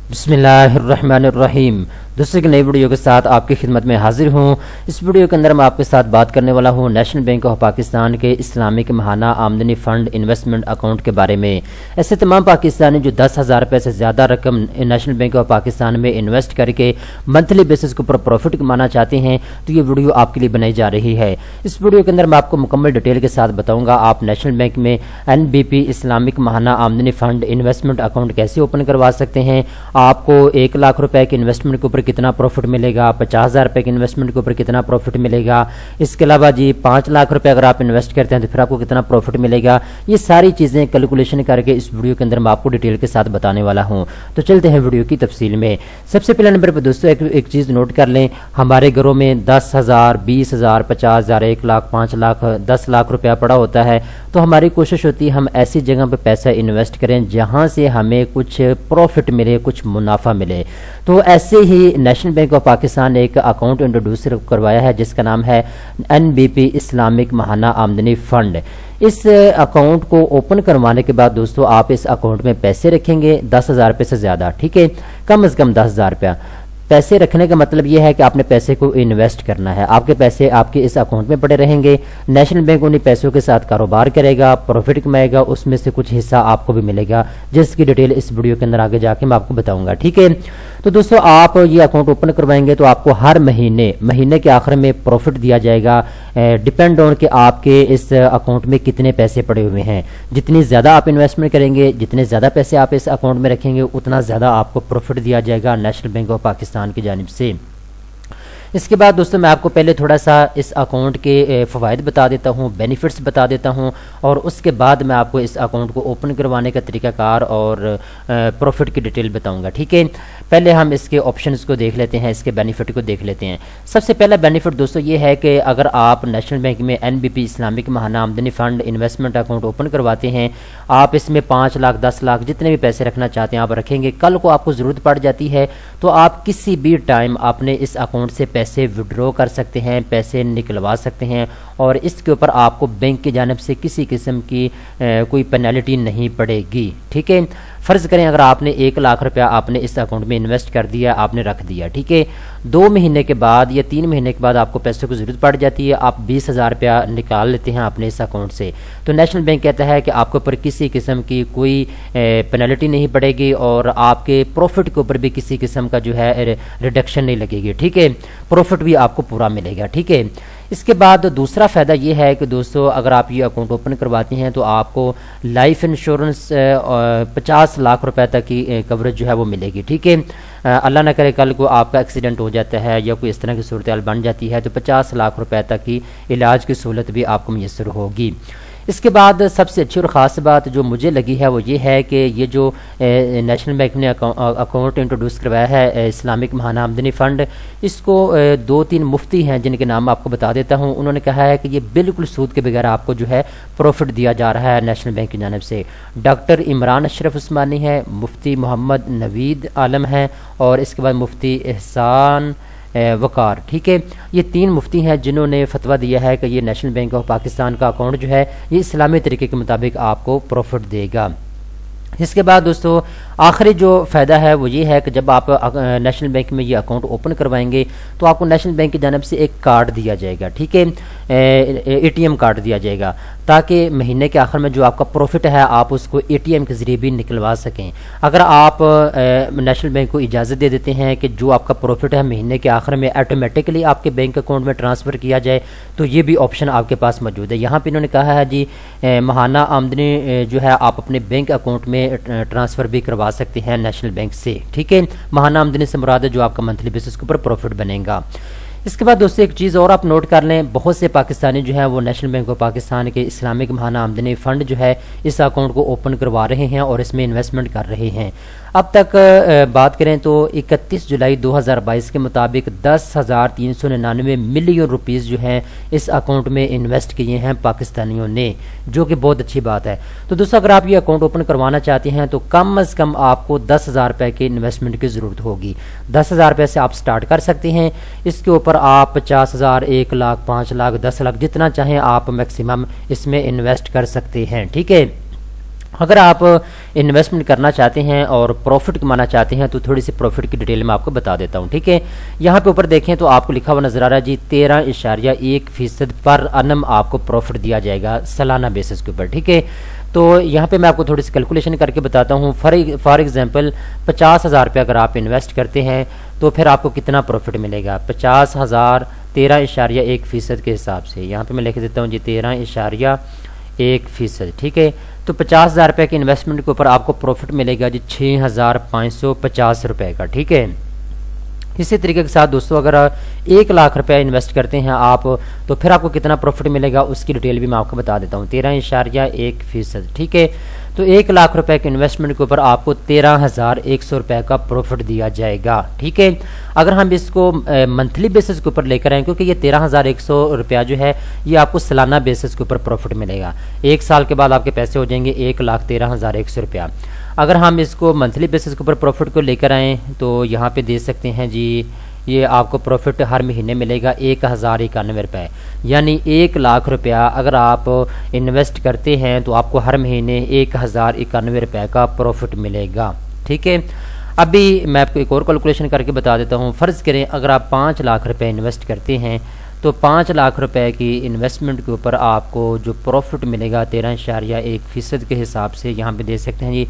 बिस्मिल्लाहिर्रहमानिर्रहीम। दोस्तों एक नई वीडियो के साथ आपकी खिदमत में हाजिर हूँ। इस वीडियो के अंदर मैं आपके साथ बात करने वाला हूँ नेशनल बैंक ऑफ पाकिस्तान के Islamic Mahana Amdani fund investment account के बारे में। ऐसे तमाम पाकिस्तानी जो 10,000 रुपये से ज़्यादा रकम नेशनल बैंक ऑफ पाकिस्तान में इन्वेस्ट करके मंथली बेसिस के ऊपर प्रॉफिट कमाना चाहते हैं तो ये वीडियो आपके लिए बनाई जा रही है। इस वीडियो के अंदर मैं आपको मुकम्मल डिटेल के साथ बताऊँगा आप नेशनल बैंक में NBP Islamic Mahana Amdani fund investment account कैसे ओपन करवा सकते हैं, आपको 1 लाख रुपए के इन्वेस्टमेंट के ऊपर कितना प्रॉफिट मिलेगा, 50,000 रुपए के इन्वेस्टमेंट के ऊपर कितना प्रॉफिट मिलेगा, इसके अलावा जी 5 लाख रुपए अगर आप इन्वेस्ट करते हैं तो फिर आपको कितना प्रॉफिट मिलेगा। ये सारी चीज़ें कैलकुलेशन करके इस वीडियो के अंदर मैं आपको डिटेल के साथ बताने वाला हूँ। तो चलते हैं वीडियो की तफसील में। सबसे पहले नंबर पर दोस्तों एक चीज़ नोट कर लें, हमारे घरों में 10,000, 20,000, 50,000, 1 लाख, 5 लाख, 10 लाख रुपया पड़ा होता है। तो हमारी कोशिश होती है हम ऐसी जगह पर पैसा इन्वेस्ट करें जहाँ से हमें कुछ प्रॉफिट मिले, कुछ मुनाफा मिले। तो ऐसे ही नेशनल बैंक ऑफ पाकिस्तान ने एक अकाउंट इंट्रोड्यूस करवाया है जिसका नाम है NBP Islamic Mahana Amdani fund. इस अकाउंट को ओपन करवाने के बाद दोस्तों आप इस अकाउंट में पैसे रखेंगे 10,000 रुपये से ज़्यादा, ठीक है, कम से कम 10,000 रुपया। पैसे रखने का मतलब यह है कि आपने पैसे को इन्वेस्ट करना है, आपके पैसे आपके इस अकाउंट में पड़े रहेंगे। नेशनल बैंक उन्हीं पैसों के साथ कारोबार करेगा, प्रॉफिट कमाएगा, उसमें से कुछ हिस्सा आपको भी मिलेगा, जिसकी डिटेल इस वीडियो के अंदर आगे जाके मैं आपको बताऊंगा, ठीक है। तो दोस्तों आप ये अकाउंट ओपन करवाएंगे तो आपको हर महीने के आखिर में प्रॉफिट दिया जाएगा, डिपेंड ऑन कि आपके इस अकाउंट में कितने पैसे पड़े हुए हैं। जितनी ज़्यादा आप इन्वेस्टमेंट करेंगे, जितने ज़्यादा पैसे आप इस अकाउंट में रखेंगे, उतना ज़्यादा आपको प्रॉफिट दिया जाएगा नेशनल बैंक ऑफ पाकिस्तान की जानिब से। इसके बाद दोस्तों मैं आपको पहले थोड़ा सा इस अकाउंट के फ़वाइद बता देता हूँ, बेनिफिट्स बता देता हूँ, और उसके बाद मैं आपको इस अकाउंट को ओपन करवाने का तरीक़ाकार और प्रॉफिट की डिटेल बताऊँगा, ठीक है। पहले हम इसके ऑप्शंस को देख लेते हैं, इसके बेनिफिट को देख लेते हैं। सबसे पहला बेनिफिट दोस्तों ये है कि अगर आप नेशनल बैंक में NBP Islamic Mahana Amdani fund investment account open करवाते हैं, आप इसमें 5 लाख, 10 लाख जितने भी पैसे रखना चाहते हैं आप रखेंगे। कल को आपको ज़रूरत पड़ जाती है तो आप किसी भी टाइम अपने इस अकाउंट से पैसे विड्रॉ कर सकते हैं, पैसे निकलवा सकते हैं, और इसके ऊपर आपको बैंक की जानिब से किसी किस्म की कोई पेनल्टी नहीं पड़ेगी, ठीक है। फ़र्ज़ करें अगर आपने 1 लाख रुपया आपने इस अकाउंट में इन्वेस्ट कर दिया, आपने रख दिया, ठीक है, 2 महीने के बाद या 3 महीने के बाद आपको पैसों की ज़रूरत पड़ जाती है, आप 20,000 रुपया निकाल लेते हैं अपने इस अकाउंट से, तो नेशनल बैंक कहता है कि आपके ऊपर किसी किस्म की कोई पेनल्टी नहीं पड़ेगी और आपके प्रॉफिट के ऊपर भी किसी किस्म का जो है रिडक्शन नहीं लगेगी, ठीक है, प्रॉफिट भी आपको पूरा मिलेगा, ठीक है। इसके बाद दूसरा फ़ायदा ये है कि दोस्तों अगर आप ये अकाउंट ओपन करवाते हैं तो आपको लाइफ इंश्योरेंस 50 लाख रुपए तक की कवरेज जो है वो मिलेगी, ठीक है। अल्लाह ना करे कल को आपका एक्सीडेंट हो जाता है या कोई इस तरह की सूरत हाल बन जाती है तो 50 लाख रुपए तक की इलाज की सहूलत भी आपको मुयस्सर होगी। इसके बाद सबसे अच्छी और ख़ास बात जो मुझे लगी है वो ये है कि ये जो नेशनल बैंक ने अकाउंट इंट्रोड्यूस करवाया है इस्लामिक महाना आमदनी फ़ंड, इसको 2-3 मुफ्ती हैं जिनके नाम आपको बता देता हूँ। उन्होंने कहा है कि ये बिल्कुल सूद के बगैर आपको जो है प्रॉफिट दिया जा रहा है नेशनल बैंक की जानिब से। डॉक्टर इमरान अशरफ उस्मानी है, मुफ्ती मोहम्मद नवीद आलम हैं, और इसके बाद मुफ्ती एहसान वकार, ठीक है। ये 3 मुफ्ती हैं जिन्होंने फतवा दिया है कि ये नेशनल बैंक ऑफ पाकिस्तान का अकाउंट जो है ये इस्लामी तरीके के मुताबिक आपको प्रॉफिट देगा। इसके बाद दोस्तों आखिरी जो फ़ायदा है वो ये है कि जब आप नेशनल बैंक में ये अकाउंट ओपन करवाएंगे तो आपको नेशनल बैंक की जानिब से एक कार्ड दिया जाएगा, ठीक है, ATM कार्ड दिया जाएगा, ताकि महीने के आखिर में जो आपका प्रॉफिट है आप उसको ATM के ज़रिए भी निकलवा सकें। अगर आप नेशनल बैंक को इजाज़त दे देते हैं कि जो आपका प्रॉफिट है महीने के आखिर में ऑटोमेटिकली आपके बैंक अकाउंट में ट्रांसफ़र किया जाए तो ये भी ऑप्शन आपके पास मौजूद है। यहाँ पर इन्होंने कहा है जी महाना आमदनी जो है आप अपने बैंक अकाउंट में ट्रांसफ़र भी करवा सकते हैं नेशनल बैंक से, ठीक है। महाना आमदनी से मुराद है जो आपका मंथली बेसिस के ऊपर प्रॉफिट बनेगा। इसके बाद दोस्तों एक चीज़ और आप नोट कर लें, बहुत से पाकिस्तानी जो है वो नेशनल बैंक ऑफ पाकिस्तान के इस्लामिक महाना आमदनी फ़ंड जो है इस अकाउंट को ओपन करवा रहे हैं और इसमें इन्वेस्टमेंट कर रहे हैं। अब तक बात करें तो 31 जुलाई 2022 के मुताबिक 10,399 मिलियन रुपीज़ जो हैं इस अकाउंट में इन्वेस्ट किए हैं पाकिस्तानियों ने, जो कि बहुत अच्छी बात है। तो दोस्तों अगर आप ये अकाउंट ओपन करवाना चाहते हैं तो कम से कम आपको 10,000 रुपये के इन्वेस्टमेंट की ज़रूरत होगी। 10,000 रुपये से आप स्टार्ट कर सकते हैं। इसके ऊपर आप 50,000, 1 लाख, 5 लाख, 10 लाख जितना चाहें आप मैक्सिमम इसमें इन्वेस्ट कर सकते हैं, ठीक है। अगर आप इन्वेस्टमेंट करना चाहते हैं और प्रॉफिट कमाना चाहते हैं तो थोड़ी सी प्रॉफिट की डिटेल में आपको बता देता हूं, ठीक है। यहाँ पे ऊपर देखें तो आपको लिखा हुआ नजर आ रहा है जी 13.1% पर annum आपको प्रॉफिट दिया जाएगा सालाना बेसिस के ऊपर, ठीक है। तो यहाँ पे मैं आपको थोड़ी सी कैलकुलेशन करके बताता हूँ। फॉर एग्जांपल 50,000 रुपये अगर आप इन्वेस्ट करते हैं तो फिर आपको कितना प्रॉफिट मिलेगा। 50,000 13.1% के हिसाब से यहाँ पे मैं लिख देता हूँ जी 13.1%, ठीक है। तो 50,000 रुपये के इन्वेस्टमेंट के ऊपर आपको प्रॉफिट मिलेगा जी 6,550 रुपये का, ठीक है। इसी तरीके के साथ दोस्तों अगर 1 लाख रुपया इन्वेस्ट करते हैं आप तो फिर आपको कितना प्रॉफिट मिलेगा उसकी डिटेल भी मैं आपको बता देता हूँ। 13.1%, ठीक है। तो 1 लाख रुपए के इन्वेस्टमेंट के ऊपर आपको 13,100 रुपये का प्रॉफिट दिया जाएगा, ठीक है। अगर हम इसको मंथली बेसिस के ऊपर लेकर आए, क्योंकि ये 13,100 रुपया जो है ये आपको सालाना बेसिस के ऊपर प्रॉफिट मिलेगा। 1 साल के बाद आपके पैसे हो जाएंगे 1,13,100 रुपया। अगर हम इसको मंथली बेसिस के ऊपर प्रॉफिट को लेकर आएँ तो यहाँ पे दे सकते हैं जी ये आपको प्रॉफिट हर महीने मिलेगा 1,091 रुपये, यानी 1 लाख रुपया अगर आप इन्वेस्ट करते हैं तो आपको हर महीने 1,091 रुपये का प्रॉफिट मिलेगा, ठीक है। अभी मैं आपको एक और कैलकुलेशन करके बता देता हूँ। फ़र्ज़ करें अगर आप 5 लाख रुपये इन्वेस्ट करते हैं तो 5 लाख रुपए की इन्वेस्टमेंट के ऊपर आपको जो प्रॉफिट मिलेगा 13.1% के हिसाब से यहाँ पे दे सकते हैं जी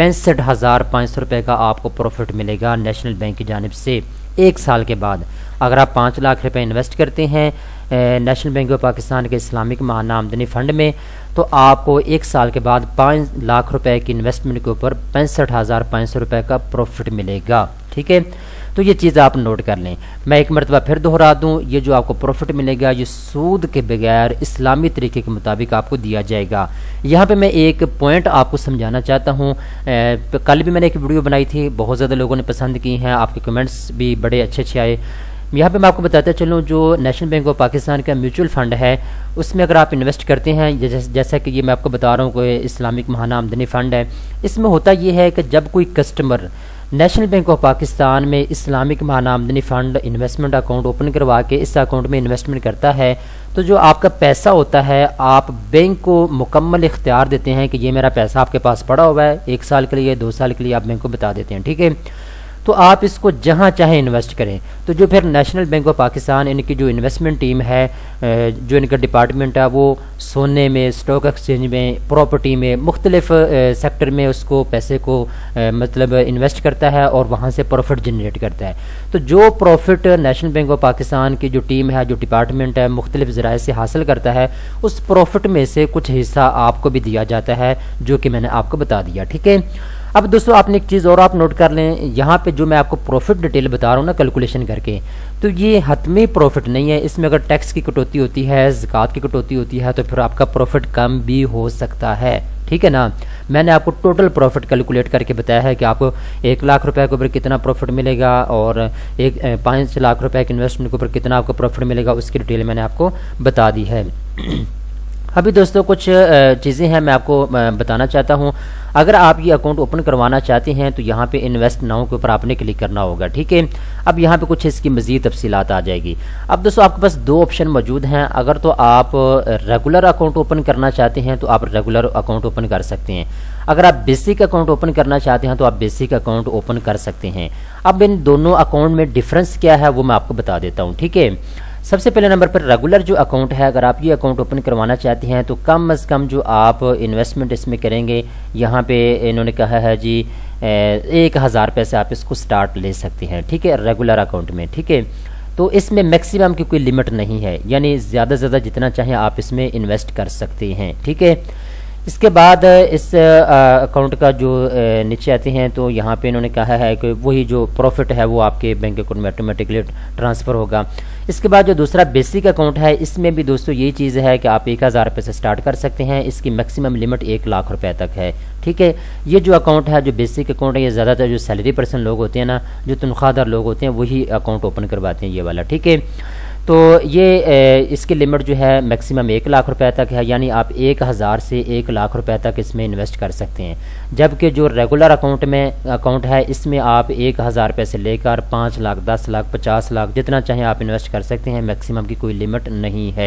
65,500 रुपये का आपको प्रॉफिट मिलेगा नेशनल बैंक की जानिब से 1 साल के बाद। अगर आप 5 लाख रुपए इन्वेस्ट करते हैं नेशनल बैंक ऑफ पाकिस्तान के इस्लामिक माहाना आमदनी फ़ंड में तो आपको 1 साल के बाद 5 लाख रुपए की इन्वेस्टमेंट के ऊपर 65,500 रुपये का प्रॉफिट मिलेगा, ठीक है। तो ये चीज़ आप नोट कर लें। मैं एक मरतबा फिर दोहरा दूँ, ये जो आपको प्रॉफिट मिलेगा ये सूद के बगैर इस्लामी तरीके के मुताबिक आपको दिया जाएगा। यहाँ पे मैं एक पॉइंट आपको समझाना चाहता हूँ। कल भी मैंने एक वीडियो बनाई थी, बहुत ज़्यादा लोगों ने पसंद की हैं, आपके कमेंट्स भी बड़े अच्छे अच्छे आए। यहाँ पे मैं आपको बताता चलूँ जो नेशनल बैंक ऑफ पाकिस्तान का म्यूचुअल फ़ंड है उसमें अगर आप इन्वेस्ट करते हैं जैसा कि ये मैं आपको बता रहा हूँ कोई इस्लामिक महाना आमदनी फ़ंड है, इसमें होता ये है कि जब कोई customer national bank of Pakistan में Islamic Mahana Amdani fund investment account open करवा के इस अकाउंट में इन्वेस्टमेंट करता है तो जो आपका पैसा होता है आप बैंक को मुकम्मल इख्तियार देते हैं कि ये मेरा पैसा आपके पास पड़ा हुआ है 1 साल के लिए 2 साल के लिए आप बैंक को बता देते हैं, ठीक है। तो आप इसको जहाँ चाहे इन्वेस्ट करें। तो जो फिर नेशनल बैंक ऑफ पाकिस्तान इनकी जो इन्वेस्टमेंट टीम है जो इनका डिपार्टमेंट है वो सोने में, स्टॉक एक्सचेंज में, प्रॉपर्टी में, मुख्तलिफ सेक्टर में उसको पैसे को मतलब इन्वेस्ट करता है और वहाँ से प्रॉफिट जनरेट करता है। तो जो profit national bank of Pakistan की जो टीम है, जो डिपार्टमेंट है, मुख्तलिफ ज़राए से हासिल करता है उस प्रॉफिट में से कुछ हिस्सा आपको भी दिया जाता है जो कि मैंने आपको बता दिया, ठीक है। अब दोस्तों आपने एक चीज़ और आप नोट कर लें, यहाँ पे जो मैं आपको प्रॉफिट डिटेल बता रहा हूँ ना कैलकुलेशन करके, तो ये हतमी प्रॉफिट नहीं है। इसमें अगर टैक्स की कटौती होती है, ज़कात की कटौती होती है तो फिर आपका प्रॉफिट कम भी हो सकता है, ठीक है ना। मैंने आपको टोटल प्रॉफिट कैलकुलेट करके बताया है कि आपको 1 लाख रुपए के ऊपर कितना प्रॉफिट मिलेगा और 5 लाख रुपए के इन्वेस्टमेंट के ऊपर कितना आपको प्रॉफिट मिलेगा उसकी डिटेल मैंने आपको बता दी है। अभी दोस्तों कुछ चीज़ें हैं मैं आपको बताना चाहता हूँ। अगर आप ये अकाउंट ओपन करवाना चाहते हैं तो यहाँ पे इन्वेस्ट नाउ के ऊपर आपने क्लिक करना होगा, ठीक है। अब यहाँ पे कुछ इसकी मज़ीद तफसीलात आ जाएगी। अब दोस्तों आपके पास 2 ऑप्शन मौजूद हैं। अगर तो आप रेगुलर अकाउंट ओपन करना चाहते हैं तो आप रेगुलर अकाउंट ओपन कर सकते हैं। अगर आप बेसिक अकाउंट ओपन करना चाहते हैं तो आप बेसिक अकाउंट ओपन कर सकते हैं। अब इन दोनों अकाउंट में डिफरेंस क्या है वो मैं आपको बता देता हूँ, ठीक है। सबसे पहले नंबर पर रेगुलर जो अकाउंट है, अगर आप ये अकाउंट ओपन करवाना चाहते हैं तो कम अज़ कम जो आप इन्वेस्टमेंट इसमें करेंगे, यहाँ पे इन्होंने कहा है जी 1,000 रुपये से आप इसको स्टार्ट ले सकते हैं, ठीक है, रेगुलर अकाउंट में, ठीक है। तो इसमें मैक्सिमम की कोई लिमिट नहीं है, यानी ज़्यादा से ज़्यादा जितना चाहें आप इसमें इन्वेस्ट कर सकते हैं, ठीक है। इसके बाद इस अकाउंट का जो नीचे आते हैं तो यहाँ पे इन्होंने कहा है कि वही जो प्रॉफिट है वो आपके बैंक अकाउंट में ऑटोमेटिकली ट्रांसफ़र होगा। इसके बाद जो दूसरा बेसिक अकाउंट है इसमें भी दोस्तों यही चीज़ है कि आप 1,000 रुपये से स्टार्ट कर सकते हैं। इसकी मैक्सिमम लिमिट 1 लाख रुपए तक है, ठीक है। ये जो अकाउंट है, जो बेसिक अकाउंट है, ये ज़्यादातर जो सैलरी पर्सन लोग होते हैं ना, जो तनख्वाहदार लोग होते हैं वही अकाउंट ओपन करवाते हैं ये वाला, ठीक है। तो ये इसकी लिमिट जो है मैक्सिमम 1 लाख रुपए तक है, यानी आप 1,000 से 1 लाख रुपए तक इसमें इन्वेस्ट कर सकते हैं। जबकि जो रेगुलर अकाउंट है इसमें आप 1,000 रुपये से लेकर 5 लाख, 10 लाख, 50 लाख जितना चाहें आप इन्वेस्ट कर सकते हैं, मैक्सिमम की कोई लिमिट नहीं है,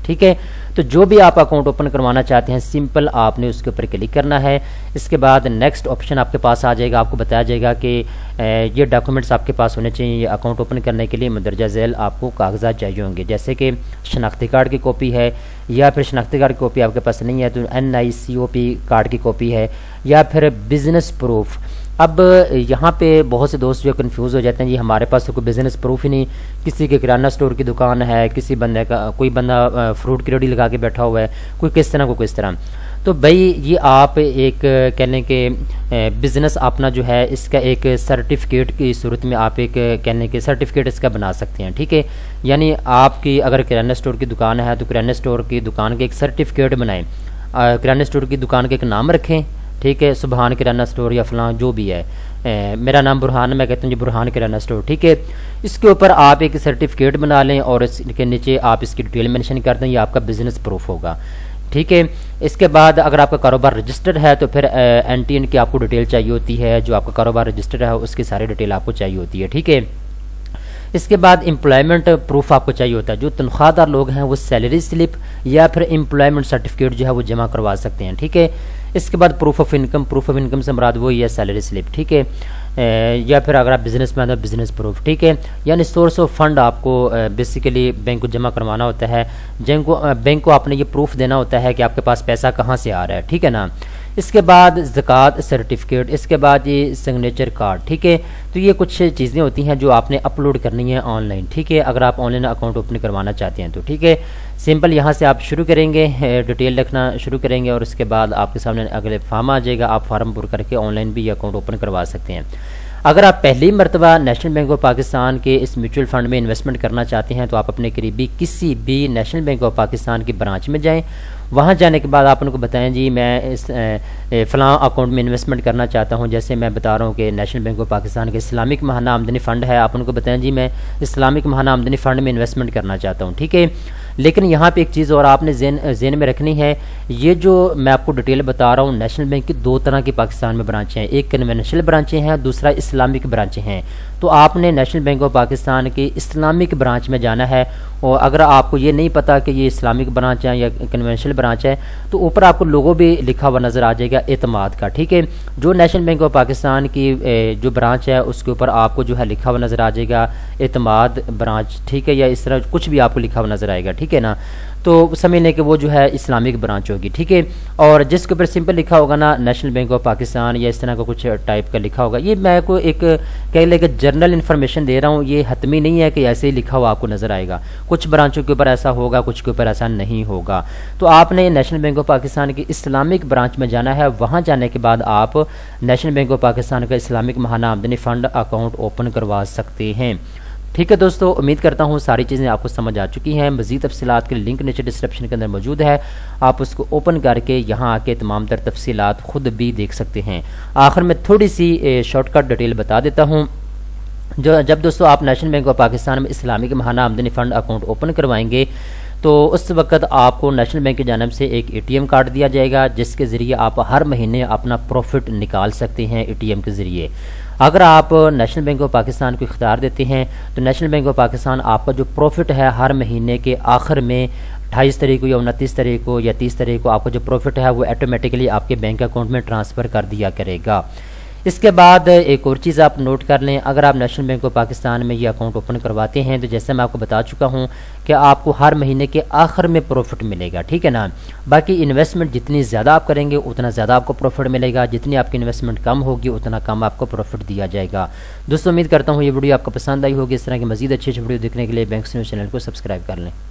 ठीक है। तो जो भी आप अकाउंट ओपन करवाना चाहते हैं सिंपल आपने उसके ऊपर क्लिक करना है। इसके बाद नेक्स्ट ऑप्शन आपके पास आ जाएगा, आपको बताया जाएगा कि ये डॉक्यूमेंट्स आपके पास होने चाहिए। ये अकाउंट ओपन करने के लिए मंदरजा झैल आपको कागजात चाहिए होंगे, जैसे कि शनाख्ती कार्ड की कॉपी है, या फिर शनाख्ती कार्ड की कॉपी आपके पास नहीं है तो NICOP कार्ड की कॉपी है, या फिर बिजनेस प्रूफ। अब यहाँ पे बहुत से दोस्त जो कंफ्यूज हो जाते हैं, जी हमारे पास तो कोई बिजनेस प्रूफ ही नहीं, किसी के किराना स्टोर की दुकान है, किसी बंदे का कोई बंदा फ्रूट की रेडी लगा के बैठा हुआ है, कोई किस तरह को किस तरह। तो भाई ये आप एक कहने के बिज़नेस अपना जो है इसका एक सर्टिफिकेट की सूरत में आप एक कहने के सर्टिफिकेट इसका बना सकते हैं, ठीक है। यानी आपकी अगर किराना स्टोर की दुकान है तो किराना स्टोर की दुकान के एक सर्टिफिकेट बनाएं, किराना स्टोर की दुकान के एक नाम रखें, ठीक है, सुबहान किराना स्टोर या फलां जो भी है। मेरा नाम बुरहान, मैं कहता हूँ जी बुरहान किराना स्टोर, ठीक है। इसके ऊपर आप एक सर्टिफिकेट बना लें और इसके नीचे आप इसकी डिटेल मेंशन कर दें, ये आपका बिजनेस प्रूफ होगा, ठीक है। इसके बाद अगर आपका कारोबार रजिस्टर्ड है तो फिर NTN की आपको डिटेल चाहिए होती है, जो आपका कारोबार रजिस्टर्ड है उसकी सारी डिटेल आपको चाहिए होती है, ठीक है। इसके बाद एम्प्लॉयमेंट प्रूफ आपको चाहिए होता है, जो तनख्वाहदार लोग हैं वो सैलरी स्लिप या फिर एम्प्लॉयमेंट सर्टिफिकेट जो है वो जमा करवा सकते हैं, ठीक है। इसके बाद प्रूफ ऑफ इनकम से मुराद वही है सैलरी स्लिप, ठीक है, या फिर अगर आप बिजनेस में हैं बिजनेस प्रूफ, ठीक है। यानी सोर्स ऑफ फंड आपको बेसिकली बैंक को जमा करवाना होता है, बैंक को आपने ये प्रूफ देना होता है कि आपके पास पैसा कहाँ से आ रहा है, ठीक है ना। इसके बाद ज़कात सर्टिफिकेट, इसके बाद ये सिग्नेचर कार्ड, ठीक है। तो ये कुछ चीज़ें होती हैं जो आपने अपलोड करनी है ऑनलाइन, ठीक है, अगर आप ऑनलाइन अकाउंट ओपन करवाना चाहते हैं तो, ठीक है। सिंपल यहाँ से आप शुरू करेंगे, डिटेल लिखना शुरू करेंगे और उसके बाद आपके सामने अगले फॉर्म आ जाएगा, आप फार्म भर करके ऑनलाइन भी ये अकाउंट ओपन करवा सकते हैं। अगर आप पहली मरतबा नेशनल बैंक ऑफ पाकिस्तान के इस म्यूचुअल फंड में इन्वेस्टमेंट करना चाहते हैं तो आप अपने करीबी किसी भी नेशनल बैंक ऑफ पाकिस्तान की ब्रांच में जाएं। वहाँ जाने के बाद आप उनको बताएं जी मैं इस फ़लाँ अकाउंट में इन्वेस्टमेंट करना चाहता हूँ, जैसे मैं बता रहा हूँ कि नेशनल बैंक ऑफ पाकिस्तान के इस्लामिक महाना आमदनी फ़ंड है, आप उनको बताएं जी मैं इस्लामिक महाना आमदनी फ़ंड में इन्वेस्टमेंट करना चाहता हूँ, ठीक है। लेकिन यहाँ पे एक चीज़ और आपने ज़हन में रखनी है, ये जो मैं आपको डिटेल बता रहा हूँ नेशनल बैंक की दो तरह की पाकिस्तान में ब्रांचें हैं, एक कन्वेंशनल ब्रांचें हैं, दूसरा इस्लामिक ब्रांचें हैं। तो आपने नेशनल बैंक ऑफ पाकिस्तान की इस्लामिक ब्रांच में जाना है, और अगर आपको ये नहीं पता कि ये इस्लामिक ब्रांच है या कन्वेंशनल ब्रांच है तो ऊपर आपको लोगो भी लिखा हुआ नज़र आ जाएगा एतमाद का, ठीक है। जो नेशनल बैंक ऑफ पाकिस्तान की जो ब्रांच है उसके ऊपर आपको जो है लिखा हुआ नज़र आ जाएगा एतमाद ब्रांच, ठीक है, या इस तरह कुछ भी आपको लिखा हुआ नज़र आएगा, ठीक है ना। तो समझ लें कि वो जो है इस्लामिक ब्रांच होगी, ठीक है। और जिसके ऊपर सिंपल लिखा होगा ना नेशनल बैंक ऑफ पाकिस्तान या इस तरह का कुछ टाइप का लिखा होगा, ये मैं को एक कह लेकर जनरल इन्फॉर्मेशन दे रहा हूँ, ये हतमी नहीं है कि ऐसे ही लिखा हुआ आपको नज़र आएगा। कुछ ब्रांचों के ऊपर ऐसा होगा, कुछ के ऊपर ऐसा नहीं होगा। तो आपने नेशनल बैंक ऑफ पाकिस्तान की इस्लामिक ब्रांच में जाना है, वहाँ जाने के बाद आप नेशनल बैंक ऑफ पाकिस्तान का Islamic Mahana Amdani fund account open करवा सकते हैं, ठीक है। दोस्तों उम्मीद करता हूँ सारी चीज़ें आपको समझ आ चुकी हैं। मज़ीद तफसीलात के लिए लिंक नीचे डिस्क्रिप्शन के अंदर मौजूद है, आप उसको ओपन करके यहाँ आके तमाम तर तफसीलात खुद भी देख सकते हैं। आखिर में थोड़ी सी शॉर्टकट डिटेल बता देता हूँ। जब दोस्तों आप नेशनल बैंक ऑफ पाकिस्तान में Islamic Mahana Amdani fund account open करवाएंगे तो उस वक्त आपको नेशनल बैंक की जानिब से एक ATM कार्ड दिया जाएगा, जिसके ज़रिए आप हर महीने अपना प्रॉफिट निकाल सकते हैं ATM के ज़रिए। अगर आप नेशनल बैंक ऑफ पाकिस्तान को इख्तियार देते हैं तो नेशनल बैंक ऑफ पाकिस्तान आपका जो प्रॉफिट है हर महीने के आखिर में 28 तारीख को या 29 तारीख को या 30 तारीख को आपका जो प्रॉफिट है वो ऑटोमेटिकली आपके बैंक अकाउंट में ट्रांसफ़र कर दिया करेगा। इसके बाद एक और चीज़ आप नोट कर लें, अगर आप नेशनल बैंक ऑफ पाकिस्तान में ये अकाउंट ओपन करवाते हैं तो जैसे मैं आपको बता चुका हूँ कि आपको हर महीने के आखिर में प्रॉफिट मिलेगा, ठीक है ना। बाकी इन्वेस्टमेंट जितनी ज़्यादा आप करेंगे उतना ज़्यादा आपको प्रॉफिट मिलेगा, जितनी आपकी इन्वेस्टमेंट कम होगी उतना कम आपको प्रॉफिट दिया जाएगा। दोस्तों उम्मीद करता हूँ ये वीडियो आपको पसंद आई होगी। इस तरह की मज़ीद अच्छी वीडियो देखने के लिए बैंक न्यूज़ चैनल को सब्सक्राइब कर लें।